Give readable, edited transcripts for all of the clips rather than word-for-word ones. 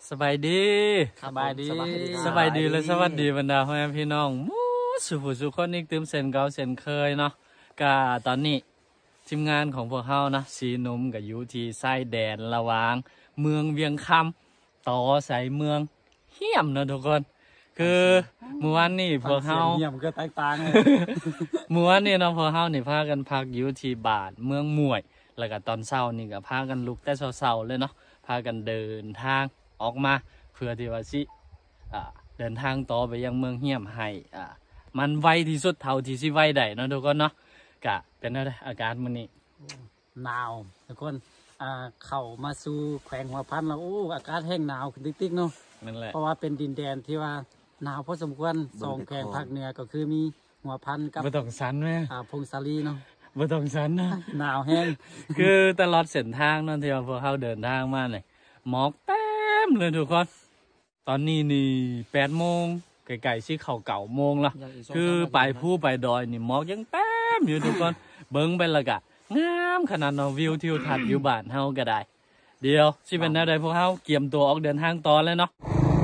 สบายดีสบายดีและสวัสดีบรรดาพ่อแม่พี่น้องมูสุคนอีกตื่มเส้นเก่าเส้นเคยเนาะก็ตอนนี้ทีมงานของพวกเขานะสีนุ่มกับอยู่ที่ชายแดนระหว่างเมืองเวียงคำต่อใส่เมืองเฮี้ยมนะทุกคนคือเมื่อวานนี่พวกเขาเฮี้ยมก็แตกต่างเลยเมื่อวานนี่เนาะพวกเขานี่พากันพักอยู่ที่บ้านเมืองมวยแล้วก็ตอนเช้านี่ก็พากันลุกแต่เช้าๆเลยเนาะพากันเดินทางออกมาเพื่อที่ว่าสิเดินทางต่อไปยังเมืองเฮี้ยมให้มันไวที่สุดเท่าที่สิไวได้เนาะทุกคนเนาะกะเป็นอะไรอากาศมื้อนี้หนาวทุกคนเข้ามาสู่แขวงหัวพันแล้วอากาศแห้งหนาวขึ้นติ๊กๆเนาะนั่นแหละเพราะว่าเป็นดินแดนที่ว่าหนาวพอสมควรสองแขวงภาคเหนือก็คือมีหัวพันกับบ่ต้องสันแม่พงศาลีเนาะบ่ต้องสันนะหนาวแห้งคือตลอดเส้นทางนั่นที่ว่าพวกเขาเดินทางมาเนี่ยหมอกเต็มเลยทุกคนตอนนี้นี่8 โมงไก่ๆสิเข้า9 โมงละคือไปผู้ไปดอยนี่หมอกยังเต็มอยู่ทุกคนเบิ่งไปและกะงามขนาดเราวิวทิวทัศน์อยู่บ้านเฮาก็ได้เดี๋ยวสิเป็นแนวใดพวกเฮาเตรียมตัวออกเดินทางต่อเลยเนาะ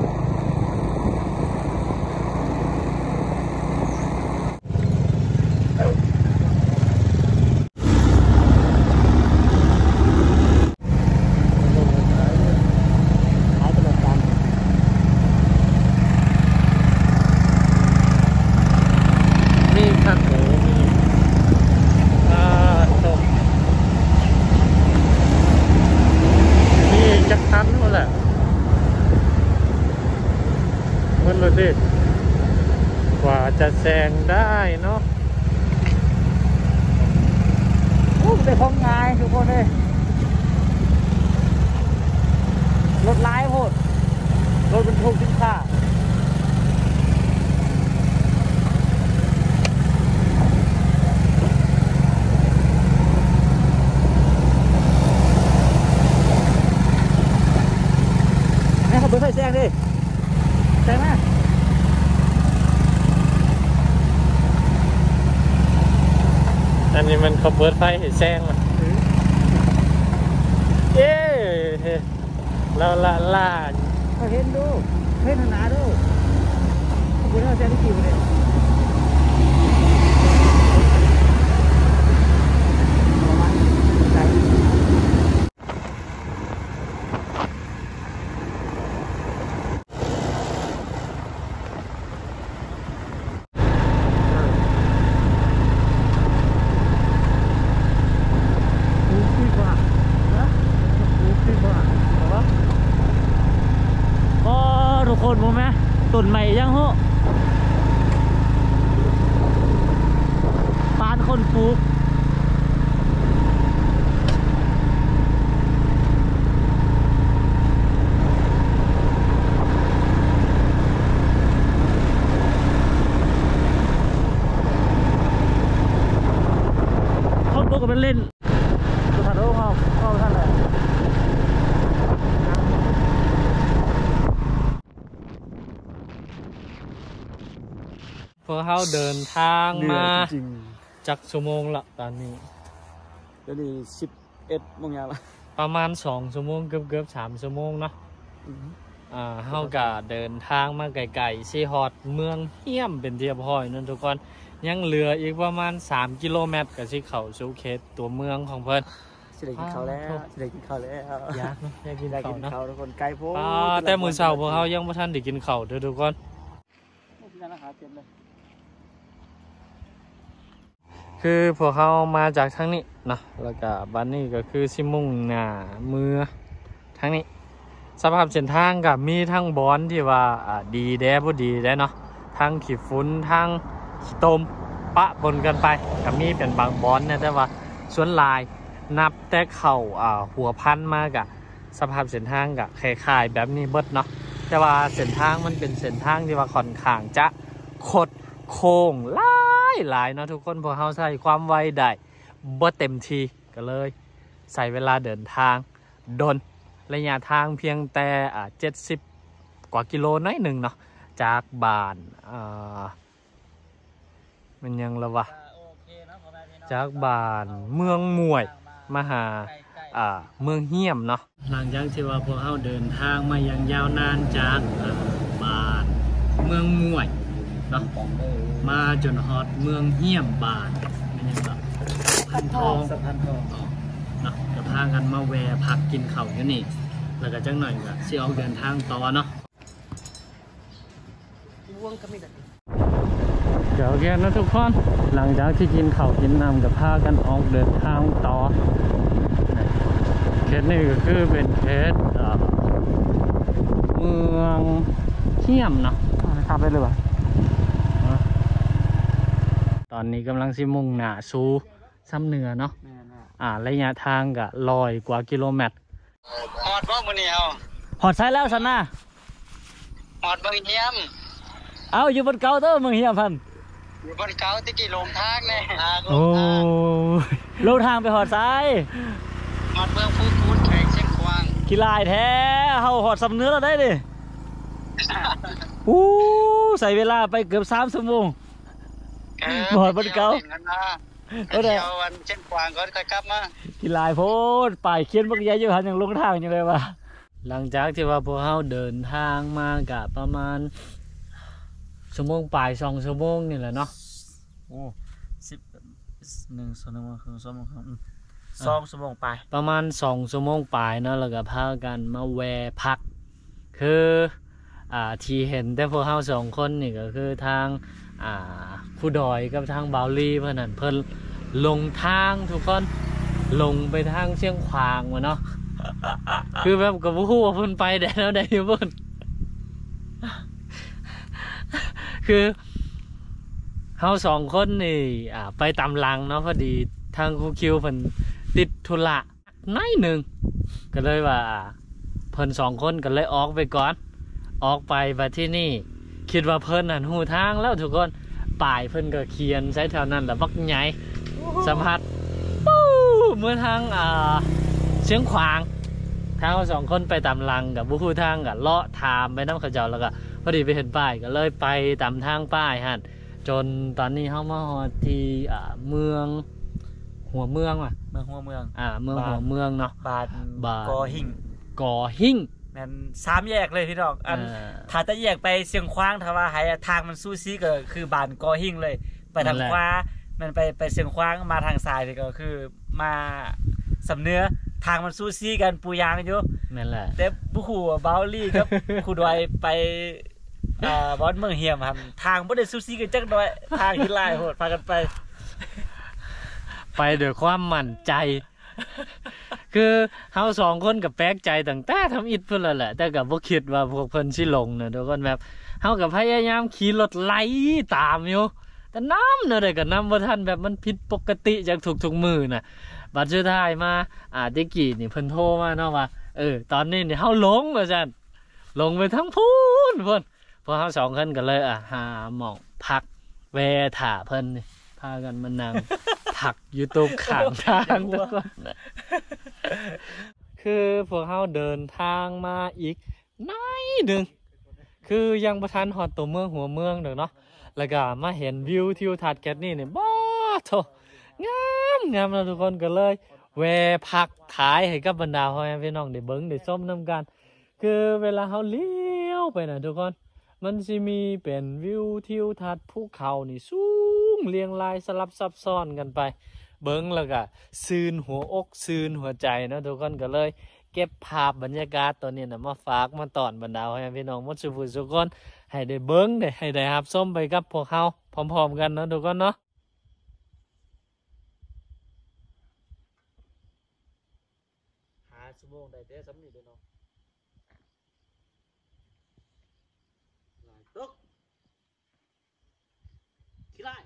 กว่าจะแซงได้เนาะได้ของง่ายทุกคนเลยรถไล่โหดรถบรรทุกสินค้าให้เขาเปิดไฟแซงดิแซงไหมอันนี้มันเขาเปิดไฟให้แซงอ่ะเย้เราล่าเขาเห็นดูเห็นหนาดูคุณเอาแซงที่กี่วันเนี่ยคนมั้งไหมตุ่นใหม่ยังเหรอปานคนปลูกคนปลูกก็เป็นเล่นสุดท้ายแล้วเข้าท่านเลยพวกเขาเดินทางมาจากชั่วโมงละตอนนี้เดี๋ยวนี้11 โมงละประมาณ2 ชั่วโมงเกือบ3 ชั่วโมงเนาะเขาก็เดินทางมาไกลๆซีฮอดเมืองเฮี้ยมเป็นเทียบห้อยนั่นทุกคนยังเหลืออีกประมาณ3 กิโลเมตรกับสิเข้าสู่เขตตัวเมืองของเพิ่นสิได้กินข้าวแล้วอยากเนาะอยากกินข้าวเนาะทุกคนไกลโพดแต่มื้อเช้าพวกเขายังบ่ทันได้กินข้าวเด้อทุกคนคือพวกเขามาจากทางนี้นะแล้วก็บ้านนี้ก็คือสิมุ่งหน้าเมืองทางนี้สภาพเส้นทางกับมีทั้งบอนที่ว่าดีแด้บ่ดีแด้เนาะทั้งขี้ฝุ่นทั้งขี้ตมปะปนกันไปกับมีเป็นบางบอนเนี่ยแต่ว่าส่วนลายนับแต่เข่าหัวพันมากะสภาพเส้นทางกะคล้ายๆแบบนี้เบิดเนาะแต่ว่าเส้นทางมันเป็นเส้นทางที่ว่าค่อนข้างจะคดโค้งหลายเนาะทุกคนพวกเขาใส่ความไวได้บ่เต็มทีก็เลยใส่เวลาเดินทางดนระยะทางเพียงแต่70 กว่ากิโลน้อยหนึ่งเนาะจากบ้านมันยังละวะจากบ้านเมืองมวยมาหาเมืองเฮียมเนาะหลังจากที่ว่าพวกเขาเดินทางมาอย่างยาวนานจากบ้านเมืองม่วยเนาะมาจนฮอดเมืองเฮียมบ้านเป็นยังไงพันทองสะพานทองเนาะจะพากันมาแวะพักกินข้าวอยู่นี่แล้วก็จังหน่อยก็สิออกเดินทางต่อเนาะเดี๋ยวแกนะทุกคนหลังจากที่กินข้าวกินน้ำกับพากันออกเดินทางต่อเคสนี้ก็คือเป็นเคสเมืองเฮียมเนาะขับไปเลยว่ะตอนนี้กำลังสิมุ่งหน้าสู่ซ้ำเหนือเนาะระยะทางก็100 กว่ากิโลเมตรหอดบ่มื้อนี้เอาหอดใช้แล้วสันนะหอดเบิ่งเฮียมเอาอยู่บนเก่าเด้อเมืองเฮียมพันอยู่บนเก่าตะกี้ลงทางเลยโอ้ลงทางไปหอดซ้ายหอดเบิ่งฟูกูดแข่งเชียงควางกีฬาแท้เฮาหอดสำเนื้อแล้วได้ดิใส่เวลาไปเกือบ3 ชั่วโมงหอดบนเก่าเดี๋ยววันเชียงควางก็ค่อยกลับมากีฬาโพดป่ายเขียนบักใหญ่อยู่หันยังลงทางอยู่เลยวะหลังจากที่ว่าพวกเขาเดินทางมากับประมาณชั่วโมงปลาย2 ชั่วโมงนี่แหละเนาะโอ้1 ชั่วโมงครึ่ง2 ชั่วโมงครึ่ง2 ชั่วโมงปลายประมาณ2 ชั่วโมงปลายเนาะแล้วก็พากันมาแวะพักคือที่เห็นแต่พวกเขา2 คนนี่ก็คือทางครูดอยกับทางบาวลี่เพื่อนนั่นเพิ่นลงทางทุกคนลงไปทางเชียงขวางวะเนาะคือแบบกับผู้ว่าเพิ่นไปได้แล้วได้อยู่เพิ่นคือเฮา2 คนนี่ไปตามหลังเนาะพอดีทางครูคิวเพิ่นติดธุระน้อยหนึ่งก็เลยว่าเพิ่น2 คนก็เลยออกไปก่อนออกไปที่นี่คิดว่าเพิ่นหันหูทางแล้วทุกคนป่ายเพิ่นก็เขียนใช้แถวนั้นแหละบักใหญ่สัมผัสเมื่อทางเชียงขวางทาง2 คนไปตามหลังกับบุคูทางกับเลาะถามไปน้ำขจรแล้วก็พอดีไปเห็นป้ายก็เลยไปตามทางป้ายฮั่นจนตอนนี้เข้ามาที่เมืองหัวเมืองว่ะเมืองหัวเมืองเมืองหัวเมืองเนาะบาดกอหิ่งแม่น3 แยกเลยพี่น้องถ้าจะแยกไปเชียงขวางถ้าว่าให้ทางมันสู้ซีก็คือบานกอหิ่งเลยไปทางขวามันไปเชียงขวางมาทางซ้ายนี่ก็คือมาสำเนื้อทางมันสู้ซีกันปูยางอยู่นั่นแหละแต่ผู้ขู่บาวลี่กับครูดอยไปบอนเมืองเฮียมครับทางบ่ได้สู้ซีกันจักหน่อยทางที่ลายโหดพากันไปด้วยความมั่นใจคือเฮา2 คนกับแปลกใจตั้งแต่ทำอิฐเพิ่นแล้วแหละแต่ก็บ่คิดว่าพวกเพิ่นสิลงเนาะทุกคนแบบเฮาก็พยายามขี่รถไล่ตามอยู่แต่น้ำเนาะได้ก็นำบ่ทันแบบมันผิดปกติจากทุกๆมื้อน่ะบัดสุดท้ายมาตะกี้นี่เพิ่นโทรมาเนาะว่าตอนนี้นี่เฮาลงว่าซั่นลงไปทั้งพูนเพิ่นพวกเฮา2 คนก็เลยหาหม่องพักแวะท่าเพิ่นนี่พากันมานั่งผักอยู่ตรงข้างทางทุกคนคือพวกเขาเดินทางมาอีกน้อยหนึ่งคือยังประทันหอดตัวเมืองหัวเมืองเด้อเนาะแล้วก็มาเห็นวิวทิวทัศน์แค่นี้เนี่ยบ้าโถงามแล้วทุกคนก็เลยแวะพักท้ายให้กับบรรดาพ่อแม่พี่น้องได้เบิ้งได้ชมน้ำกันคือเวลาเขาเลี้ยวไปนะทุกคนมันจะมีเป็นวิวทิวทัศน์ภูเขานี่สูงเรียงรายสลับซับซ้อนกันไปเบิ้งแล้วก็ซื่นหัวอกซื่นหัวใจนะทุกคนก็เลยเก็บภาพบรรยากาศตัวนี้นะมาฝากมาตอนบรรดาพี่น้องมดสุภุสุคนให้ได้เบิ้งให้ได้รับชมไปกับพวกเขาพร้อมๆกันนะทุกคนเนาะชั่วโมงได้แต่สำนีเด้อเนาะตกขี้ไล่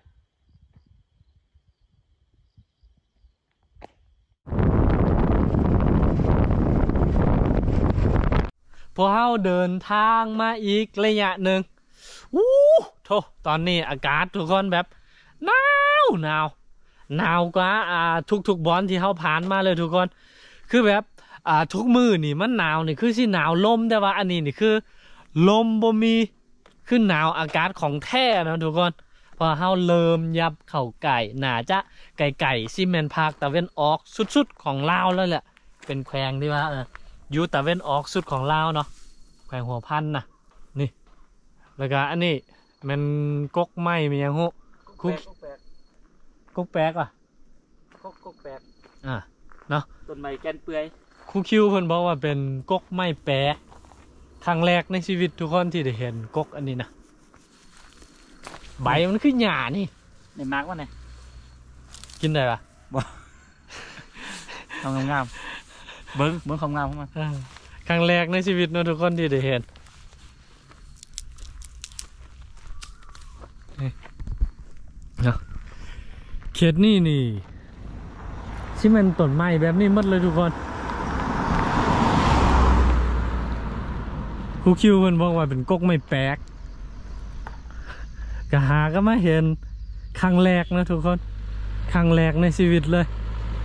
พวกเขาเดินทางมาอีกระยะหนึ่งโธ่ตอนนี้อากาศทุกคนแบบหนาวกว่าทุกบอลที่เขาผ่านมาเลยทุกคนคือแบบทุกมือนี่มันหนาวนี่คือสิหนาวลมแต่ว่าอันนี้นี่คือลมบ่มีคือหนาวอากาศของแท้นะทุกคนพอเขาเริ่มยับเข่าไก่หนาจะไก่ซีเมนต์ภาคตะเวนออกสุดๆของลาวแล้วแหละเป็นแขวงที่ว่าอยู่ตะเวนออกสุดของลาวเนาะแขวงหัวพันนะนี่แล้วก็อันนี้มันกกไม้มียังหูกกแปลกว่ะกกแปลกเนาะต้นไม้แกนเปื่อยครูคิวเพิ่นบอกว่าเป็นกกไม้แปลกครั้งแรกในชีวิตทุกคนที่ได้เห็นกกอันนี้นะใบมันคือหญ้านี่ในมาร์กว่าไงกินได้ปะทำงามๆเบิ้งความงามของมันครั้งแรกในชีวิตเนาะทุกคนที่ได้เห็นเนาะเขตนี่ที่มันต้นไม้แบบนี้หมดเลยทุกคนครูคิวมันบอกว่าเป็นกกไม้แปลกก็หาก็มาเห็นครั้งแรกนะทุกคนครั้งแรกในชีวิตเลย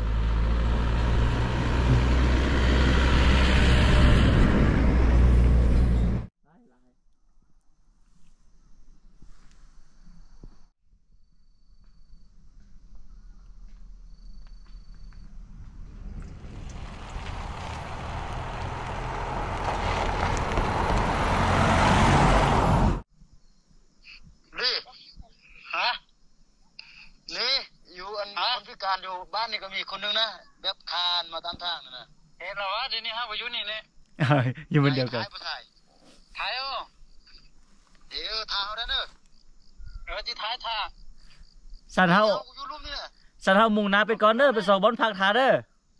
นี่ฮะนี่อยู่อันคนพิการอยู่บ้านนี่ก็มีคนนึงนะแบบคานมาตามทางนะเห็นเหรอวะทีนี้ฮะว่าอยู่นี่เนี่ยอยู่บนเดียวกันถ่ายเอาเดี๋ยวถ่ายเอาได้เนอะที่ถ่ายถ่ายสันเฮาอยู่รูปนี่แหละสันเฮามุ่งหน้าไปก่อนเด้อไปส่องบอลพักทาเด้อ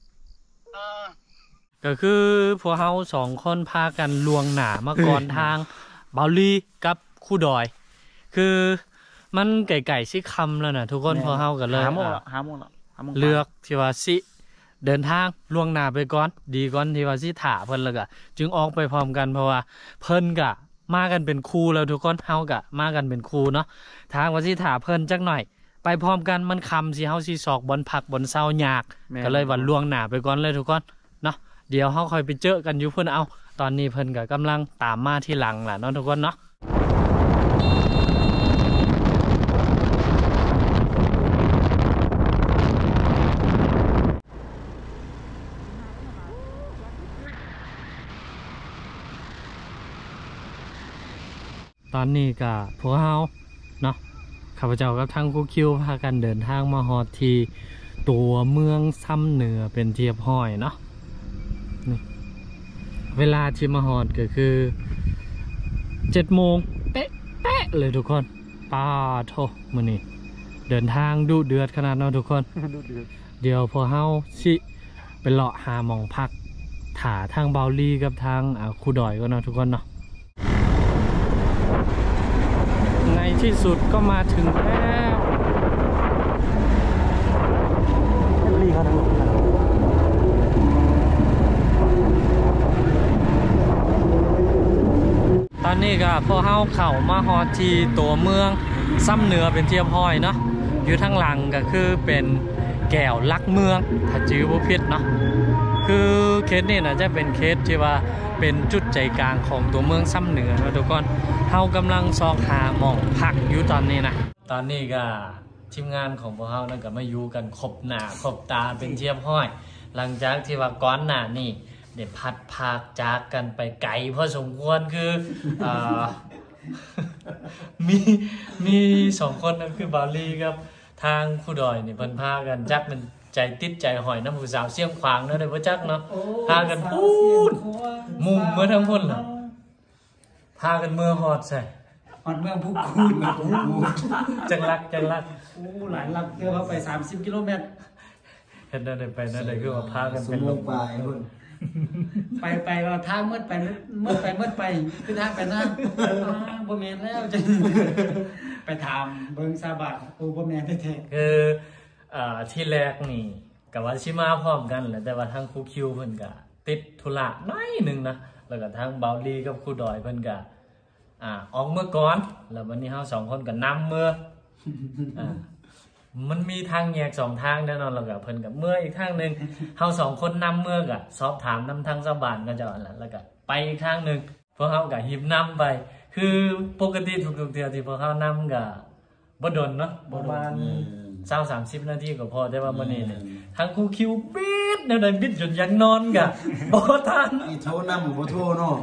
ก็คือพวกเขาสองคนพากันลวงหนามาก่อนทางเบาลีกับคู่ดอย คือมันไก่สิคำแล้วนะทุกคนพวกเขากันเลยหาโมงแล้วเลือกที่ว่าสิเดินทางล่วงหน้าไปก่อนดีก่อนที่ว่าสิถ่าเพิ่นแล้วก็จึงออกไปพร้อมกันเพราะว่าเพิ่นก็มากันเป็นคู่แล้วทุกคนเฮาก็มากันเป็นคู่เนาะทางว่าสิถ่าเพิ่นจักหน่อยไปพร้อมกันมันคำสิเฮาสิสอกบนผักบนเศร้ายากก็เลยว่าล่วงหน้าไปก่อนเลยทุกคนเนาะเดี๋ยวเฮาค่อยไปเจอกันอยู่เพิ่นเอาตอนนี้เพิ่นก็กำลังตามมาที่หลังล่ะเนาะทุกคนเนาะตอนนี้ก็พวกเราเนาะข้าพเจ้ากับทางครูคิวพากันเดินทางมาฮอดที่ตัวเมืองซ้ำเหนือเป็นเทียบห้อยเนาะนี่เวลาที่มาฮอดก็คือ7 โมงเป๊ะเลยทุกคนป้าโทมื้อนี้เดินทางดุเดือดขนาดเนาะทุกคน เดี๋ยวพวกเราสิไปเลาะหาหม่องพักถาทางเบาลีกับทางครูดอยก็เนาะทุกคนเนาะในที่สุดก็มาถึงแล้วตอนนี้ก็พอเฮาเข้ามาฮอดที่ตัวเมืองซ้ำเหนือเป็นเทียบห้อยเนาะอยู่ทางหลังก็คือเป็นแก้วลักเมืองถ้าจื้อบ่ผิดเนาะคือเคสนี่น่ะจะเป็นเคสที่ว่าเป็นจุดใจกลางของตัวเมืองซ้ำเหนือนะทุกคนเฮากำลังซอกหาหม่องพักอยู่ตอนนี้นะตอนนี้ก็ทีมงานของพวกเฮานั่นก็มาอยู่กันครบหน้าครบตาเป็นเทียบห้อยหลังจากที่ว่าก่อนหน้านี้ได้พัดพากจากกันไปไกลพอสมควรคือมี2 คนนั่นคือบาลีครับทางคู่ดอยนี่เพิ่นพากันจักมันใจติดใจหอยน้ำผู้สาวเสี่ยงขวางเนาะได้บ่จักเนาะพากันพูดมุมเมื่อทั้งพุ่นล่ะพากันเมื่อฮอดใส่ฮอดเมืองพุกูนมาพุกูนจังรักโอ้หลายลักเดียวเข้าไป30 กิโลเมตรเห็นได้ไปนั่นได้คือว่าพากันเป็นลงไปพุ่นไปเราทางมืดไปคือทางไปนั่งบ่แม่นแล้วจังไปถามเบิ่งซาบะโอ้บ่แม่นแท้ๆคือที่แรกนี่กับว่าชิมาพร้อมกันแหละแต่ว่าทางครูคิวเพิ่นก็ติดธุระน้อยนึงนะแล้วก็ทางเบาลีกับครูดอยเพิ่นก็ออกเมื่อก่อนแล้ววันนี้เฮา2 คนก็นำเมื่อมันมีทางแยก2 ทางแน่นอนแล้วก็เพิ่นก็เมื่ออีกทางนึงเฮา2 คนนำเมื่อก็สอบถามนำทางชาวบ้านก็เจ้าอันนั้นแล้วก็ไปอีกทางนึงพวกเฮาก็หิบนำไปคือปกติทุกๆเทื่อที่พวกเฮานำก็บ่ดนเนาะประมาณ20-30 นาทีก็พอแต่ว่ามื้อนี้เนี่ยทางครูคิวปิดดแนวใดบิดจนยังนอนกะบ่ทันอีโทรนำบ่โทรเนาะ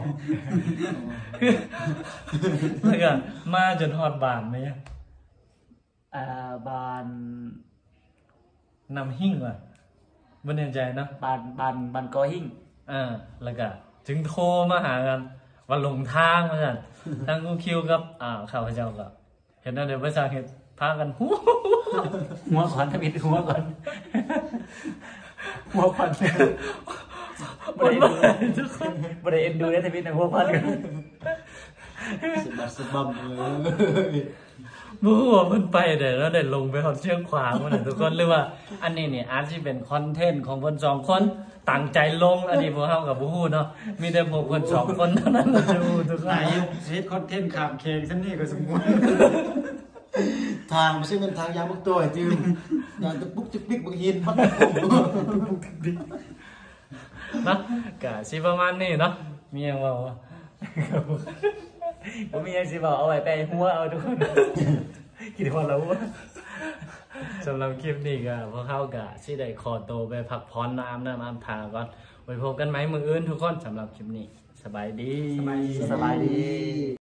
แล้วก็มาจนฮอดบ้านไหมบานนำหิ้งว่ะบ่แน่ใจเนาะบานกอหิ้งแล้วก็จึงโทรมาหากันว่าลงทางว่าซั่นทางกูคิวกับข้าพเจ้าก็เห็นแล้วเดี๋ยวไปสร้างเฮ็ดพากันฮู้หัวขวัญทวิตหัวขวัญหัวขวัญบ่ได้เอ็นดูได้ทวิตในหัวขวัญกันสบัดสะบัมเลยบ่ฮู้ว่าเพิ่นไปได้แล้วได้ลงไปฮอดเชียงขวางว่าน่ะทุกคนหรือว่าอันนี้นี่อาจสิเป็นคอนเทนต์ของเพิ่น2คนตั้งใจลงอันนี้พวกเฮาก็บ่ฮู้เนาะมีแต่พวกเพิ่น2คนเท่านั้นที่รู้ทุกคนนายเฮ็ดคอนเทนต์ข้ามเขตซั่นนี่ก็สมควรทางไม่ใช่เป็นทางยางมุกตัวจืมยางตะปุ๊กจิกปิ๊กบางหินพัดเนาะก็สิประมาณนี้เนาะมีหยังเว้าบ่ผมมีอย่างสิบอกเอาไว้ไปหัวเอาทุกคนคิดว่าเราสำหรับคลิปนี้ก็พวกเขาก็สิได้ขอตัวไปพักผ่อนอาบน้ำอาบท่าก่อนไว้พบกันไหมมื้ออื่นทุกคนสำหรับคลิปนี้สบายดีสบายดี